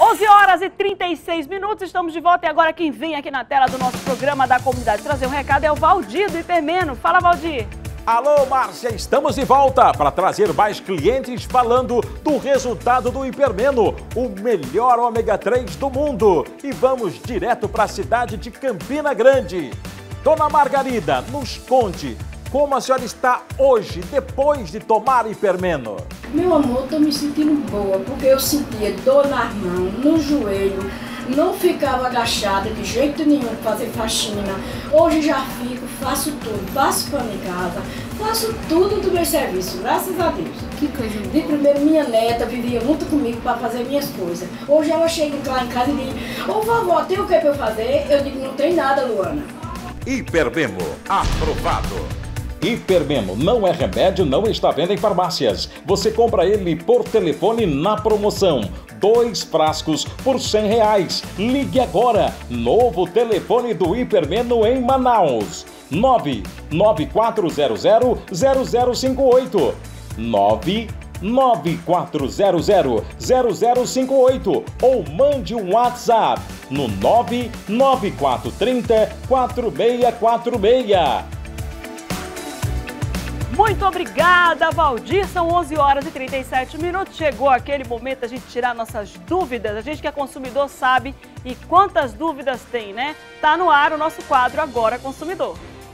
11 horas e 36 minutos, estamos de volta e agora quem vem aqui na tela do nosso programa da comunidade trazer um recado é o Valdir do Hipermeno. Fala, Valdir. Alô, Márcia, estamos de volta para trazer mais clientes falando do resultado do Hipermeno, o melhor ômega 3 do mundo. E vamos direto para a cidade de Campina Grande. Dona Margarida, nos conte como a senhora está hoje, depois de tomar Hipermeno. Meu amor, estou me sentindo boa, porque eu sentia dor nas mãos, no joelho, não ficava agachada de jeito nenhum para fazer faxina. Hoje já fico, faço tudo, passo para minha casa, faço tudo do meu serviço, graças a Deus. Que coisa boa. De primeiro, minha neta vivia muito comigo para fazer minhas coisas. Hoje ela chega lá em casa e diz: ô vovó, tem o que para eu fazer? Eu digo: não tem nada, Luana. Hipermeno, aprovado. Hipermeno não é remédio, não está à venda em farmácias. Você compra ele por telefone na promoção. 2 frascos por R$100. Ligue agora. Novo telefone do Hipermeno em Manaus. 99400-0058. 99400-0058 ou mande um WhatsApp no 99430-4646. Muito obrigada, Valdir. São 11 horas e 37 minutos. Chegou aquele momento da gente tirar nossas dúvidas. A gente que é consumidor sabe e quantas dúvidas tem, né? Tá no ar o nosso quadro Agora Consumidor.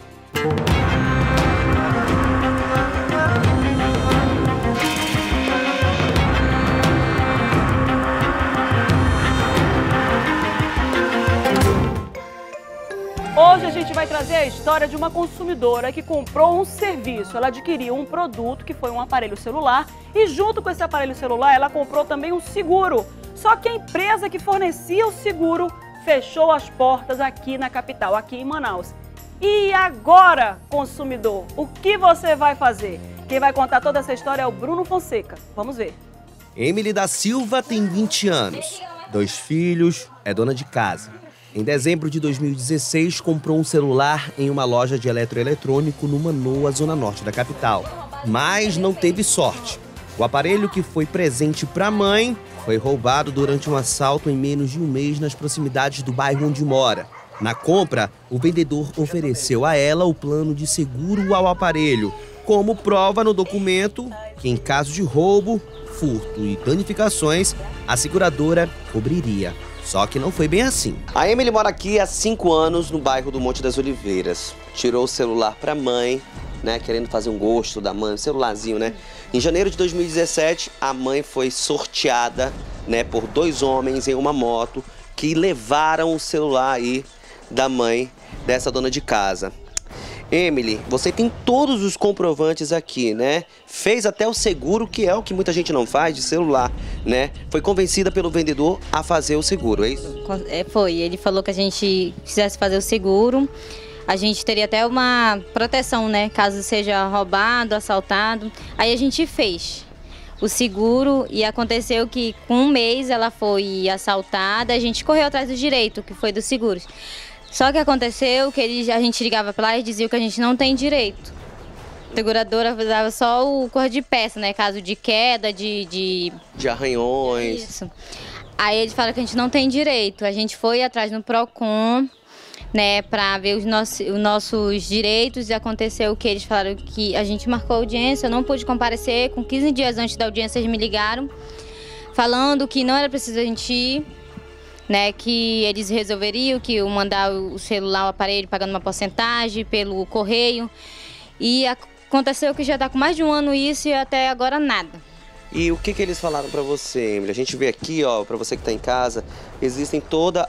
Hoje a gente vai trazer a história de uma consumidora que comprou um serviço. Ela adquiriu um produto que foi um aparelho celular e junto com esse aparelho celular ela comprou também um seguro. Só que a empresa que fornecia o seguro fechou as portas aqui na capital, aqui em Manaus. E agora, consumidor, o que você vai fazer? Quem vai contar toda essa história é o Bruno Fonseca. Vamos ver. Emily da Silva tem 20 anos, 2 filhos, é dona de casa. Em dezembro de 2016, comprou um celular em uma loja de eletroeletrônico no Manoa, zona norte da capital. Mas não teve sorte. O aparelho que foi presente para a mãe foi roubado durante um assalto em menos de um mês nas proximidades do bairro onde mora. Na compra, o vendedor ofereceu a ela o plano de seguro ao aparelho, como prova no documento que, em caso de roubo, furto e danificações, a seguradora cobriria. Só que não foi bem assim. A Emily mora aqui há 5 anos no bairro do Monte das Oliveiras. Tirou o celular para a mãe, né, querendo fazer um gosto da mãe, um celularzinho, né? Em janeiro de 2017, a mãe foi sorteada, né, por 2 homens em uma moto que levaram o celular aí da mãe dessa dona de casa. Emily, você tem todos os comprovantes aqui, né? Fez até o seguro, que é o que muita gente não faz, de celular, né? Foi convencida pelo vendedor a fazer o seguro, é isso? Foi, ele falou que a gente quisesse fazer o seguro, a gente teria até uma proteção, né? Caso seja roubado, assaltado. Aí a gente fez o seguro e aconteceu que com um mês ela foi assaltada, a gente correu atrás do direito, que foi dos seguros. Só que aconteceu que a gente ligava para lá e dizia que a gente não tem direito. A seguradora dava só o cor de peça, né? Caso de queda, de arranhões. Isso. Aí eles falaram que a gente não tem direito. A gente foi atrás no Procon, né? Para ver os nossos direitos e aconteceu que eles falaram que a gente marcou audiência, eu não pude comparecer. Com 15 dias antes da audiência eles me ligaram, falando que não era preciso a gente ir, né, que eles resolveriam que eu mandar o celular, o aparelho, pagando uma porcentagem pelo correio. E aconteceu que já está com mais de um ano isso e até agora nada. E o que eles falaram para você, Emily? A gente vê aqui, ó, para você que está em casa, existem todos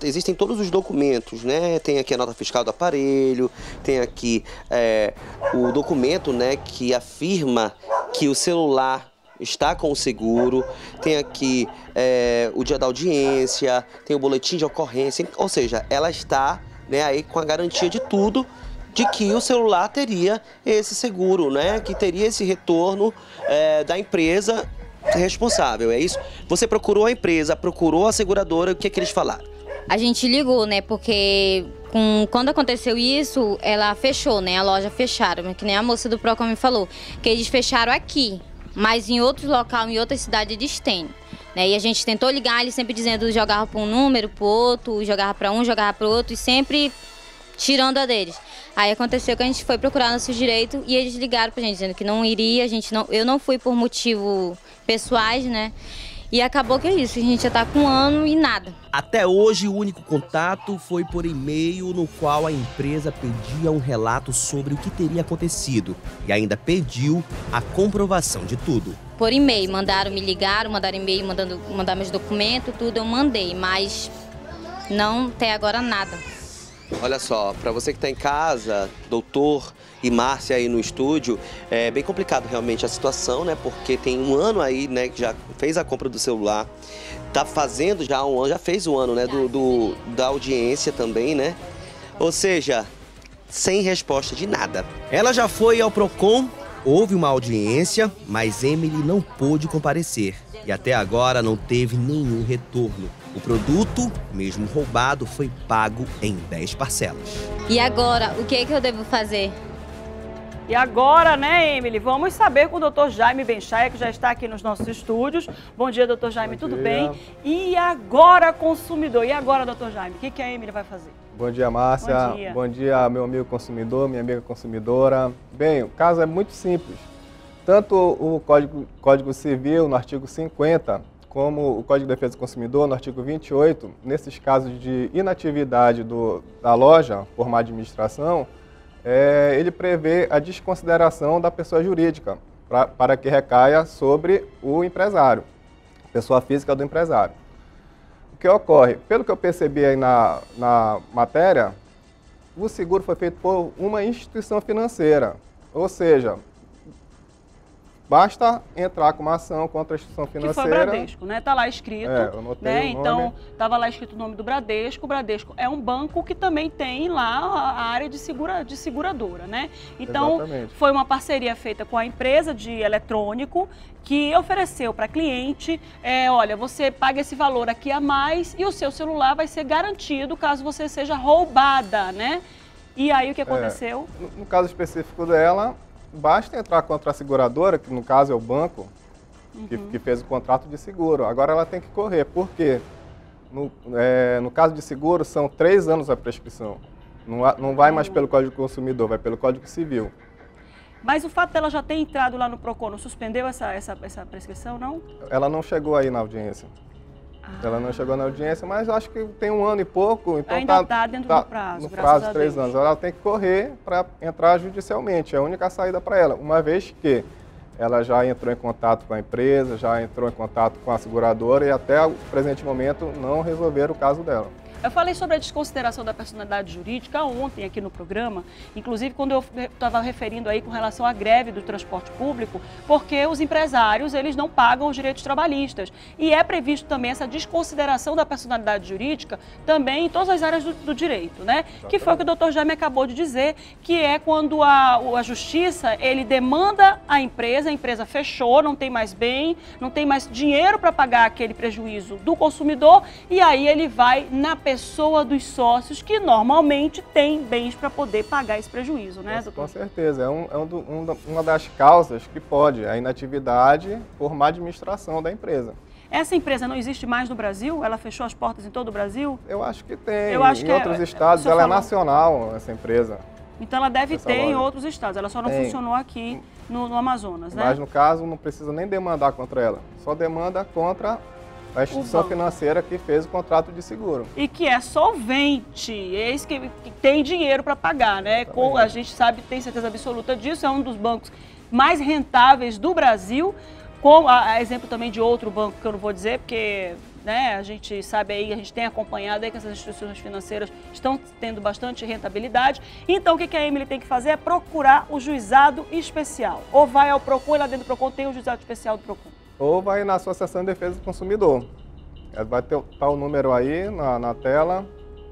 os documentos, né? Tem aqui a nota fiscal do aparelho, tem aqui o documento, né, que afirma que o celular está com o seguro, tem aqui o dia da audiência, tem o boletim de ocorrência, ou seja, ela está, né, aí com a garantia de tudo, de que o celular teria esse seguro, né, que teria esse retorno da empresa responsável, é isso? Você procurou a empresa, procurou a seguradora, o que é que eles falaram? A gente ligou, né, porque quando aconteceu isso, ela fechou, né, a loja fecharam, que nem a moça do Procon me falou, que eles fecharam aqui. Mas em outros locais, em outras cidades, eles têm. né? E a gente tentou ligar, ele sempre dizendo, jogava para um número, para o outro, jogava para um, jogava para o outro, e sempre tirando a deles. Aí aconteceu que a gente foi procurar nosso direito e eles ligaram pra gente, dizendo que não iria, eu não fui por motivos pessoais, né? E acabou que é isso, a gente já tá com 1 ano e nada. Até hoje, o único contato foi por e-mail, no qual a empresa pedia um relato sobre o que teria acontecido e ainda pediu a comprovação de tudo. Por e-mail, me ligaram, mandaram e-mail, mandar meus documentos, tudo, eu mandei, mas não até agora nada. Olha só, para você que está em casa, doutor e Márcia aí no estúdio, é bem complicado realmente a situação, né? Porque tem 1 ano aí, né, que já fez a compra do celular, tá fazendo já 1 ano, já fez 1 ano, né, da audiência também, né? Ou seja, sem resposta de nada. Ela já foi ao Procon, houve uma audiência, mas Emily não pôde comparecer e até agora não teve nenhum retorno. O produto, mesmo roubado, foi pago em 10 parcelas. E agora, o que é que eu devo fazer? E agora, né, Emily, vamos saber com o Dr. Jaime Benchaia, que já está aqui nos nossos estúdios. Bom dia, Dr. Jaime, tudo bem? E agora, consumidor? E agora, Dr. Jaime, o que a Emily vai fazer? Bom dia, Márcia. Bom dia. Bom dia, meu amigo consumidor, minha amiga consumidora. Bem, o caso é muito simples. Tanto o Código Civil, no artigo 50, como o Código de Defesa do Consumidor, no artigo 28, nesses casos de inatividade da loja por má administração, ele prevê a desconsideração da pessoa jurídica para que recaia sobre o empresário, pessoa física do empresário. O que ocorre? Pelo que eu percebi aí na matéria, o seguro foi feito por uma instituição financeira, ou seja, basta entrar com uma ação contra a instituição financeira. Que foi Bradesco, né? Tá lá escrito. Eu anotei né? o nome. Então, estava lá escrito o nome do Bradesco. O Bradesco é um banco que também tem lá a área de seguradora, né? Então, Exatamente. Foi uma parceria feita com a empresa de eletrônico que ofereceu para cliente, olha, você paga esse valor aqui a mais e o seu celular vai ser garantido caso você seja roubada, né? E aí, o que aconteceu? No caso específico dela, basta entrar contra a seguradora, que no caso é o banco, que fez o contrato de seguro. Agora ela tem que correr, porque no caso de seguro são 3 anos a prescrição. Não vai mais pelo Código do Consumidor, vai pelo Código Civil. Mas o fato dela já ter entrado lá no Procon, não suspendeu essa prescrição, não? Ela não chegou aí na audiência. Ela não chegou na audiência, mas acho que tem 1 ano e pouco, então ainda está dentro do prazo, no prazo de 3 anos. Ela tem que correr para entrar judicialmente, é a única saída para ela, uma vez que ela já entrou em contato com a empresa, já entrou em contato com a seguradora e até o presente momento não resolveram o caso dela. Eu falei sobre a desconsideração da personalidade jurídica ontem aqui no programa, inclusive quando eu estava referindo aí com relação à greve do transporte público, porque os empresários, eles não pagam os direitos trabalhistas. E é previsto também essa desconsideração da personalidade jurídica também em todas as áreas do direito, né? Exatamente. Que foi o que o Dr. Jaime acabou de dizer, que é quando a justiça, ele demanda a empresa fechou, não tem mais bem, não tem mais dinheiro para pagar aquele prejuízo do consumidor, e aí ele vai na pessoa dos sócios que normalmente tem bens para poder pagar esse prejuízo, né, doutor? Com certeza, uma das causas que pode, a inatividade por má administração da empresa. Essa empresa não existe mais no Brasil? Ela fechou as portas em todo o Brasil? Eu acho que tem. Eu acho em outros estados ela é nacional, essa empresa. Então ela deve ter em outros estados, ela só não funcionou aqui no Amazonas, né? Mas no caso não precisa nem demandar contra ela, só demanda contra a instituição financeira que fez o contrato de seguro. E que é solvente, eis que tem dinheiro para pagar, né? A gente sabe, tem certeza absoluta disso, é um dos bancos mais rentáveis do Brasil, com exemplo também de outro banco que eu não vou dizer, porque né, a gente sabe aí, a gente tem acompanhado aí que essas instituições financeiras estão tendo bastante rentabilidade. Então o que a Emily tem que fazer é procurar o juizado especial. Ou vai ao Procon, e lá dentro do Procon tem o juizado especial do Procon. Ou vai na Associação de Defesa do Consumidor. Vai ter o número aí na tela,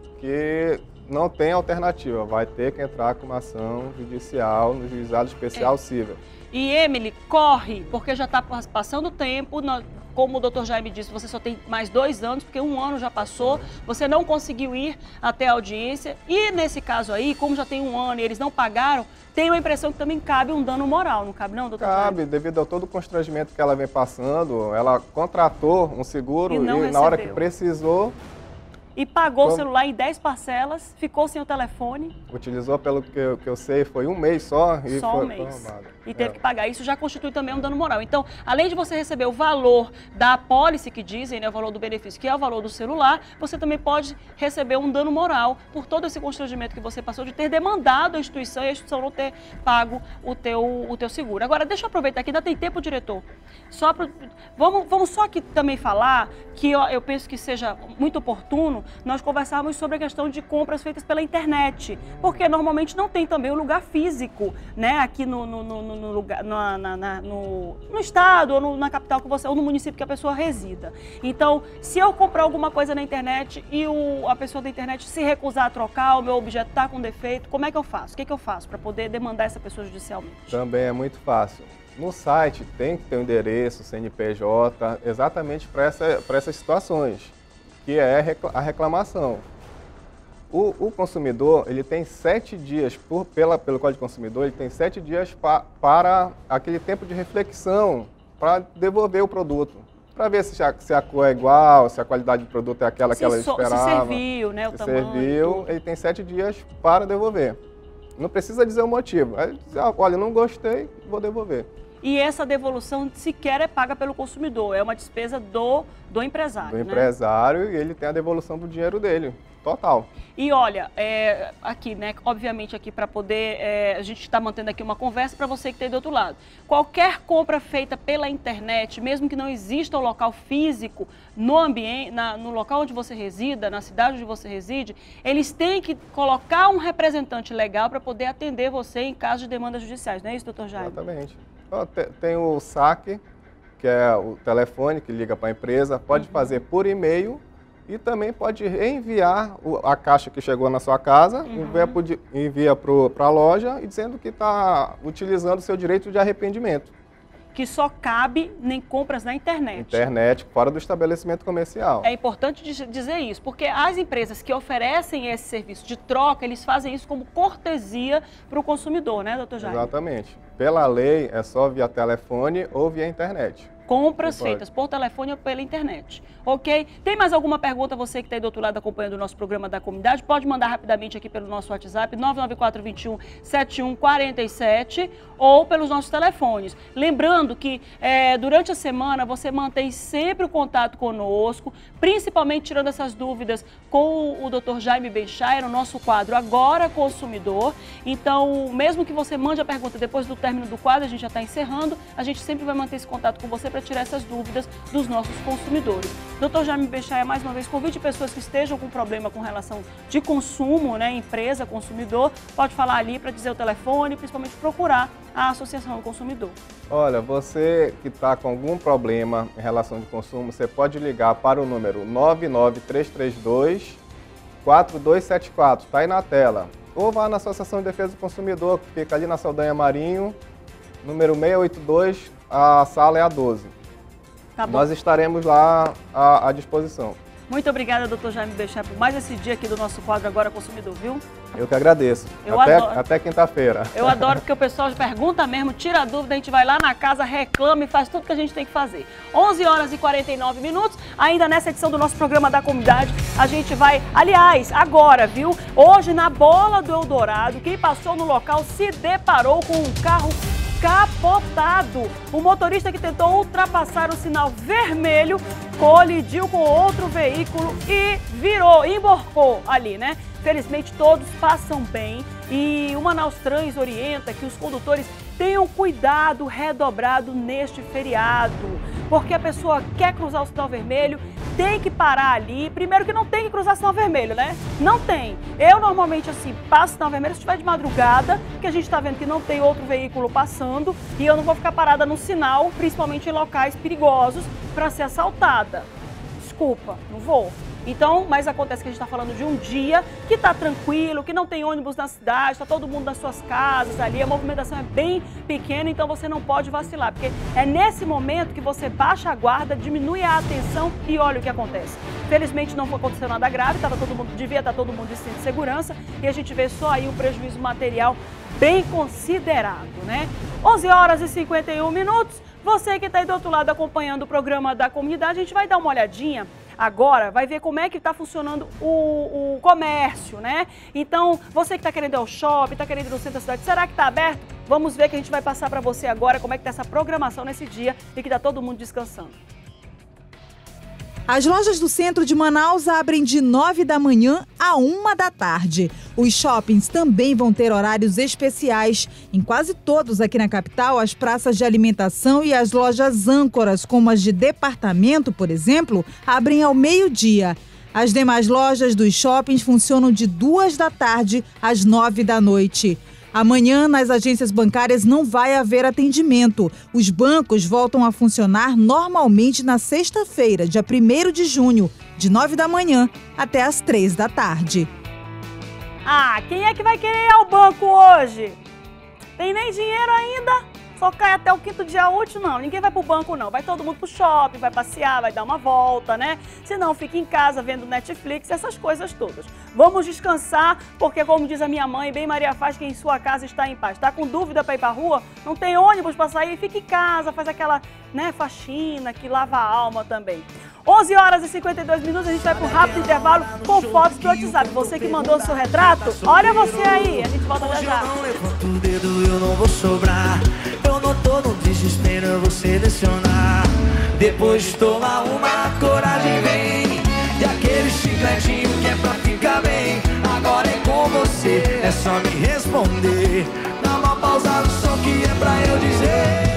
que não tem alternativa. Vai ter que entrar com uma ação judicial no Juizado Especial Civil. E Emily, corre, porque já está passando o tempo. como o doutor Jaime disse, você só tem mais 2 anos, porque 1 ano já passou, você não conseguiu ir até a audiência. E nesse caso aí, como já tem 1 ano e eles não pagaram, tenho a impressão que também cabe um dano moral, não cabe não, doutor Jaime? Cabe, devido a todo o constrangimento que ela vem passando, ela contratou um seguro E não na hora que recebeu. precisou, E pagou o celular em 10 parcelas, ficou sem o telefone. utilizou, pelo que eu sei, foi 1 mês só e Só foi um mês. roubado. E teve que pagar. Isso já constitui também um dano moral. Então, além de você receber o valor da apólice que dizem, né, o valor do benefício, que é o valor do celular, você também pode receber um dano moral por todo esse constrangimento que você passou de ter demandado a instituição e a instituição não ter pago o teu seguro. Agora, deixa eu aproveitar que ainda tem tempo, diretor. Vamos só aqui também falar que eu penso que seja muito oportuno nós conversarmos sobre a questão de compras feitas pela internet, porque normalmente não tem também um lugar físico, né, aqui no estado ou na capital que você, ou no município que a pessoa resida. Então, se eu comprar alguma coisa na internet e a pessoa da internet se recusar a trocar, o meu objeto está com defeito, como é que eu faço? O que eu faço para poder demandar essa pessoa judicialmente? Também é muito fácil. No site tem que ter um endereço, CNPJ, exatamente para essas situações, que é a reclamação. O consumidor, ele tem 7 dias, pelo Código do Consumidor, ele tem 7 dias para aquele tempo de reflexão, para devolver o produto. Para ver se a cor é igual, se a qualidade do produto é aquela que ela esperava. Se serviu, né, o tamanho. Serviu, ele tem 7 dias para devolver. Não precisa dizer o motivo. Aí diz, olha, não gostei, vou devolver. E essa devolução sequer é paga pelo consumidor, é uma despesa do empresário. Do empresário, e ele tem a devolução do dinheiro dele, total. E olha, aqui, né, obviamente aqui para poder, a gente está mantendo aqui uma conversa para você que está aí do outro lado. Qualquer compra feita pela internet, mesmo que não exista o local físico no ambiente, no local onde você resida, na cidade onde você reside, eles têm que colocar um representante legal para poder atender você em caso de demandas judiciais, não é isso, doutor Jaime? Exatamente. Tem o saque, que é o telefone que liga para a empresa, pode fazer por e-mail e também pode enviar a caixa que chegou na sua casa, envia para a loja e dizendo que está utilizando o seu direito de arrependimento. Que só cabe em compras na internet. Internet, fora do estabelecimento comercial. É importante dizer isso, porque as empresas que oferecem esse serviço de troca, eles fazem isso como cortesia para o consumidor, né, doutor Jaime? Exatamente. Pela lei, é só via telefone ou via internet. Compras feitas por telefone ou pela internet, ok? Tem mais alguma pergunta, você que está aí do outro lado acompanhando o nosso programa da comunidade? Pode mandar rapidamente aqui pelo nosso WhatsApp, 994217147, ou pelos nossos telefones. Lembrando que durante a semana você mantém sempre o contato conosco, principalmente tirando essas dúvidas com o Dr. Jaime Benchaia, no nosso quadro Agora Consumidor. Então, mesmo que você mande a pergunta depois do término do quadro, a gente já está encerrando, a gente sempre vai manter esse contato com você para tirar essas dúvidas dos nossos consumidores. Dr. Jaime Benchaia, mais uma vez, convide pessoas que estejam com problema com relação de consumo, né, empresa, consumidor, pode falar ali para dizer o telefone, principalmente procurar a Associação do Consumidor. Olha, você que está com algum problema em relação de consumo, você pode ligar para o número 99332-4274, está aí na tela. Ou vá na Associação de Defesa do Consumidor, que fica ali na Saldanha Marinho, número 682, a sala é a 12. Tá bom. Nós estaremos lá à disposição. Muito obrigada, doutor Jaime Benchaia, por mais esse dia aqui do nosso quadro Agora Consumidor, viu? Eu que agradeço. Até quinta-feira. Eu adoro porque o pessoal pergunta mesmo, tira a dúvida, a gente vai lá na casa, reclama e faz tudo que a gente tem que fazer. 11h49, ainda nessa edição do nosso programa da comunidade, a gente vai, aliás, agora, viu? Hoje na Bola do Eldorado, quem passou no local se deparou com um carro capotado. O motorista que tentou ultrapassar o sinal vermelho colidiu com outro veículo e emborcou ali, né? Felizmente todos passam bem e o Manaus Trans orienta que os condutores tenham cuidado redobrado neste feriado, porque a pessoa quer cruzar o sinal vermelho, tem que parar ali. Primeiro que não tem que cruzar o sinal vermelho, né? Não tem. Eu normalmente assim passo o sinal vermelho se estiver de madrugada, que a gente está vendo que não tem outro veículo passando e eu não vou ficar parada no sinal, principalmente em locais perigosos, para ser assaltada. Desculpa, não vou. Então, mas acontece que a gente está falando de um dia que está tranquilo, que não tem ônibus na cidade, está todo mundo nas suas casas ali, a movimentação é bem pequena, então você não pode vacilar, porque é nesse momento que você baixa a guarda, diminui a atenção e olha o que acontece. Felizmente não aconteceu nada grave, devia estar todo mundo em cinto de segurança e a gente vê só aí um prejuízo material bem considerado, né? 11h51. Você que está aí do outro lado acompanhando o programa da comunidade, a gente vai dar uma olhadinha agora, vai ver como é que está funcionando o comércio, né? Então, você que está querendo ir ao shopping, está querendo ir no centro da cidade, será que está aberto? Vamos ver que a gente vai passar para você agora como é que está essa programação nesse dia e que está todo mundo descansando. As lojas do centro de Manaus abrem de 9 da manhã a 1 da tarde. Os shoppings também vão ter horários especiais. Em quase todos aqui na capital, as praças de alimentação e as lojas âncoras, como as de departamento, por exemplo, abrem ao meio-dia. As demais lojas dos shoppings funcionam de 2 da tarde às 9 da noite. Amanhã, nas agências bancárias, não vai haver atendimento. Os bancos voltam a funcionar normalmente na sexta-feira, dia 1º de junho, de 9 da manhã até às 3 da tarde. Ah, quem é que vai querer ir ao banco hoje? Tem nem dinheiro ainda? Só cai até o 5º dia útil, não. Ninguém vai pro banco, não. Vai todo mundo pro shopping, vai passear, vai dar uma volta, né? Se não, fica em casa vendo Netflix, essas coisas todas. Vamos descansar, porque como diz a minha mãe, bem Maria faz, quem em sua casa está em paz. Tá com dúvida para ir pra rua? Não tem ônibus para sair? Fica em casa, faz aquela, né, faxina que lava a alma também. 11h52, a gente vai para um rápido intervalo com fotos do WhatsApp. Você que mandou seu retrato, olha você aí, a gente volta já já. Eu não levanto o dedo, eu não vou sobrar. Eu não tô no desespero, eu vou selecionar. Depois de tomar uma, coragem vem. E aquele chicletinho que é pra ficar bem. Agora é com você, é só me responder. Dá uma pausa no som que é pra eu dizer.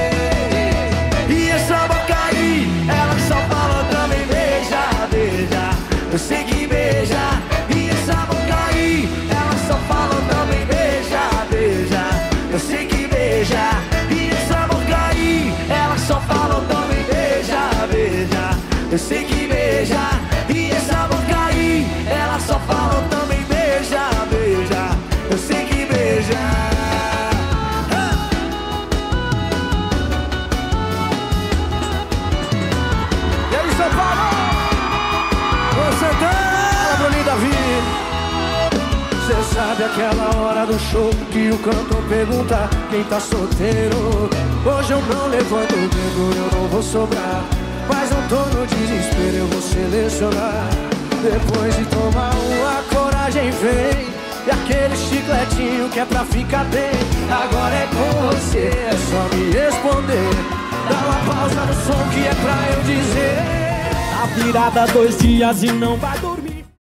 E essa boca aí, ela só fala também beija, beija. Eu sei que beija. E essa boca aí, ela só fala também beija, beija. Eu sei que beija. E essa boca aí, ela só fala também beija, beija. Eu sei que beija. E essa boca aí, ela só fala também beija, beija. Eu sei que beija. São Paulo! Você tá, Bruninho Davi. Você sabe aquela hora do show que o cantor pergunta quem tá solteiro. Hoje eu não levanto o dedo, eu não vou sobrar. Mas não tô no desespero, eu vou selecionar. Depois de tomar uma, coragem vem. E aquele chicletinho que é pra ficar bem. Agora é com você, é só me responder. Dá uma pausa no som que é pra eu dizer. A virada 2 dias e não vai dormir.